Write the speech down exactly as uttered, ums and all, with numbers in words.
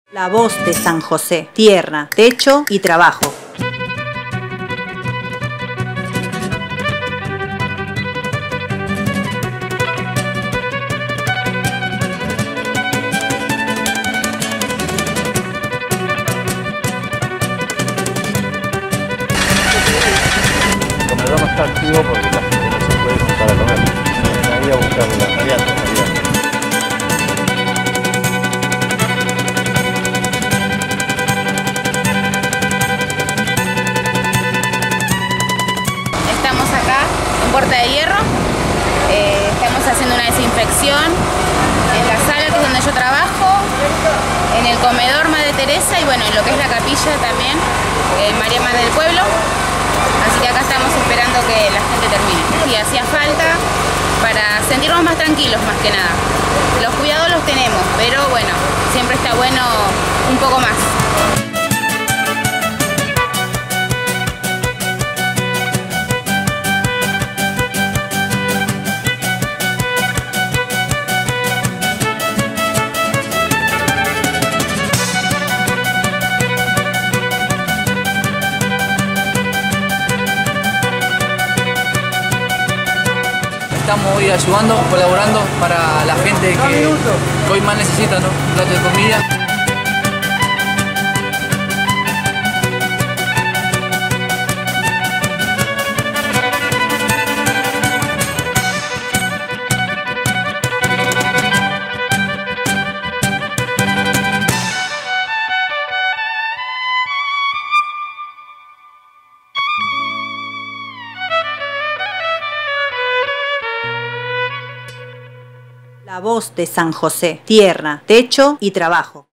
La voz de San José, tierra, techo y trabajo. El comedor no está activo porque la gente no se puede juntar a comer. Ahí a buscar la variante, la variante. Estamos acá en Puerta de Hierro, eh, estamos haciendo una desinfección en la sala que es donde yo trabajo, en el comedor Madre Teresa y bueno, en lo que es la capilla también, eh, María Madre del Pueblo. Así que acá estamos esperando que la gente termine. Y hacía falta para sentirnos más tranquilos más que nada. Los cuidados los tenemos, pero bueno, siempre está bueno un poco más. Estamos hoy ayudando, colaborando para la gente que, que hoy más necesita, ¿no? Un plato de comida. La voz de San José, tierra, techo y trabajo.